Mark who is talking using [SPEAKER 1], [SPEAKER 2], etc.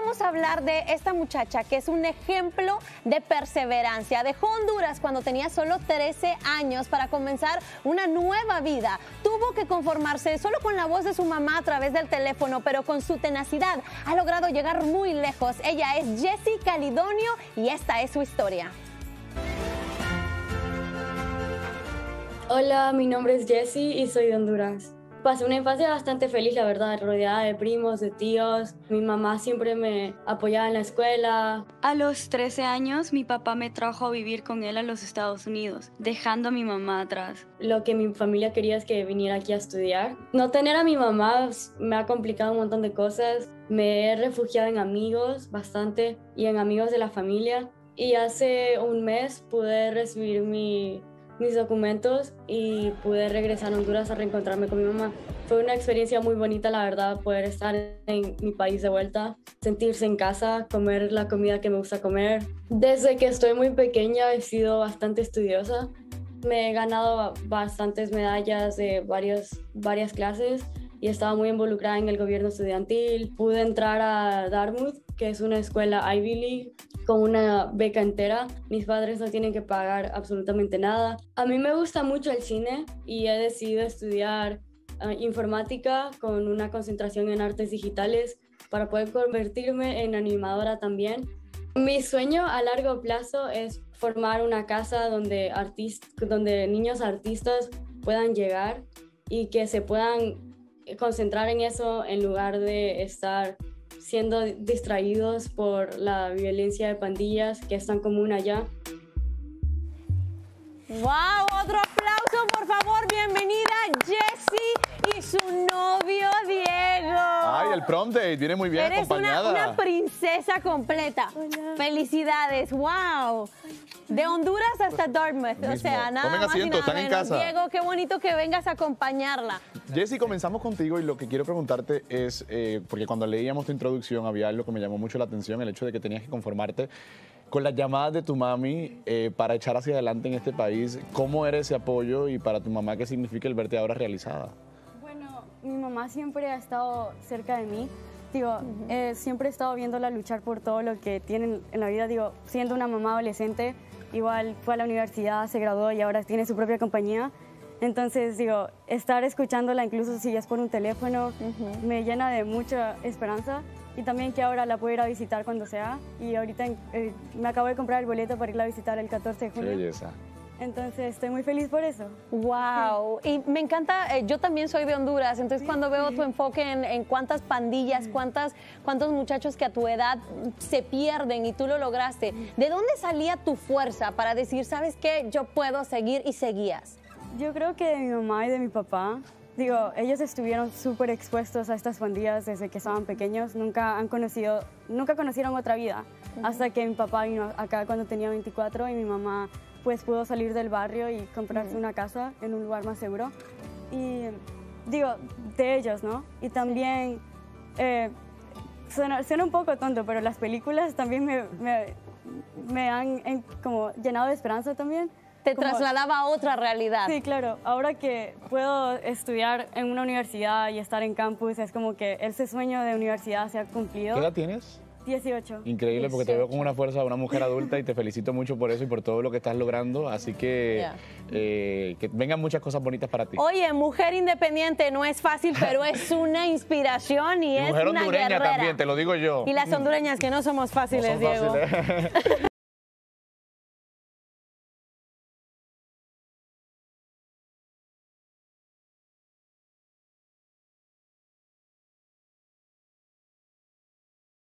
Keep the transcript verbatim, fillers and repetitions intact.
[SPEAKER 1] vamos a hablar de esta muchacha que es un ejemplo de perseverancia. Dejó Honduras cuando tenía solo trece años para comenzar una nueva vida. Tuvo que conformarse solo con la voz de su mamá a través del teléfono, pero con su tenacidad ha logrado llegar muy lejos. Ella es Jessie Calidonio y esta es su historia.
[SPEAKER 2] Hola, mi nombre es Jessie y soy de Honduras. Pasé una infancia bastante feliz, la verdad, rodeada de primos, de tíos. Mi mamá siempre me apoyaba en la escuela.
[SPEAKER 3] A los trece años, mi papá me trajo a vivir con él a los Estados Unidos, dejando a mi mamá atrás.
[SPEAKER 2] Lo que mi familia quería es que viniera aquí a estudiar. No tener a mi mamá me ha complicado un montón de cosas. Me he refugiado en amigos bastante y en amigos de la familia. Y hace un mes pude recibir mi... mis documentos y pude regresar a Honduras a reencontrarme con mi mamá. Fue una experiencia muy bonita, la verdad, poder estar en mi país de vuelta, sentirse en casa, comer la comida que me gusta comer. Desde que estoy muy pequeña he sido bastante estudiosa. Me he ganado bastantes medallas de varios, varias clases y estaba muy involucrada en el gobierno estudiantil. Pude entrar a Dartmouth, que es una escuela Ivy League, con una beca entera. Mis padres no tienen que pagar absolutamente nada. A mí me gusta mucho el cine y he decidido estudiar uh, informática con una concentración en artes digitales para poder convertirme en animadora también. Mi sueño a largo plazo es formar una casa donde, artist donde niños artistas puedan llegar y que se puedan concentrar en eso en lugar de estar siendo distraídos por la violencia de pandillas que es tan común allá.
[SPEAKER 1] ¡Wow! Otro aplauso, por favor. Bienvenida Jessie y su novio Diego.
[SPEAKER 4] Ay, el prom date viene muy bien
[SPEAKER 1] Eres
[SPEAKER 4] acompañada.
[SPEAKER 1] Una, una princesa completa.
[SPEAKER 2] Hola.
[SPEAKER 1] Felicidades, wow. De Honduras hasta Dartmouth,
[SPEAKER 4] Mismo.
[SPEAKER 1] o sea, nada
[SPEAKER 4] Tomen
[SPEAKER 1] más y
[SPEAKER 4] asiento,
[SPEAKER 1] nada
[SPEAKER 4] están en
[SPEAKER 1] menos.
[SPEAKER 4] casa.
[SPEAKER 1] Diego, qué bonito que vengas a acompañarla.
[SPEAKER 4] Jessie, comenzamos contigo y lo que quiero preguntarte es, eh, porque cuando leíamos tu introducción había algo que me llamó mucho la atención, el hecho de que tenías que conformarte con las llamadas de tu mami eh, para echar hacia adelante en este país. ¿Cómo era ese apoyo y para tu mamá qué significa el verte ahora realizada?
[SPEAKER 2] Bueno, mi mamá siempre ha estado cerca de mí. Digo, eh, siempre he estado viéndola luchar por todo lo que tiene en la vida. Digo, siendo una mamá adolescente, igual fue a la universidad, se graduó y ahora tiene su propia compañía. Entonces, digo, estar escuchándola, incluso si es por un teléfono, uh-huh. me llena de mucha esperanza. Y también que ahora la puedo ir a visitar cuando sea. Y ahorita eh, me acabo de comprar el boleto para irla a visitar el catorce de junio.
[SPEAKER 4] Qué belleza.
[SPEAKER 2] Entonces, estoy muy feliz por eso.
[SPEAKER 1] Wow. Sí. Y me encanta, eh, yo también soy de Honduras, entonces sí, cuando veo sí. tu enfoque en, en cuántas pandillas, sí. cuántas, cuántos muchachos que a tu edad se pierden y tú lo lograste, sí. ¿de dónde salía tu fuerza para decir, sabes qué, yo puedo seguir y seguías?
[SPEAKER 2] Yo creo que de mi mamá y de mi papá. Digo, ellos estuvieron súper expuestos a estas pandillas desde que estaban pequeños, nunca han conocido, nunca conocieron otra vida, uh-huh. hasta que mi papá vino acá cuando tenía veinticuatro y mi mamá pues pudo salir del barrio y comprarse uh-huh. una casa en un lugar más seguro. Y digo, de ellos, ¿no? Y también, eh, suena, suena un poco tonto, pero las películas también me, me, me han en, como llenado de esperanza también.
[SPEAKER 1] Te
[SPEAKER 2] Como,
[SPEAKER 1] trasladaba a otra realidad.
[SPEAKER 2] Sí, claro. Ahora que puedo estudiar en una universidad y estar en campus, es como que ese sueño de universidad se ha cumplido.
[SPEAKER 4] ¿Qué edad tienes?
[SPEAKER 2] dieciocho.
[SPEAKER 4] Increíble, porque te veo con una fuerza de una mujer adulta y te felicito mucho por eso y por todo lo que estás logrando. Así que yeah. eh, que vengan muchas cosas bonitas para ti.
[SPEAKER 1] Oye, mujer independiente no es fácil, pero es una inspiración y, y es
[SPEAKER 4] mujer
[SPEAKER 1] una
[SPEAKER 4] hondureña
[SPEAKER 1] guerrera.
[SPEAKER 4] También, te lo digo yo.
[SPEAKER 1] Y las hondureñas que no somos fáciles,
[SPEAKER 4] no son
[SPEAKER 1] Diego.
[SPEAKER 4] Fáciles.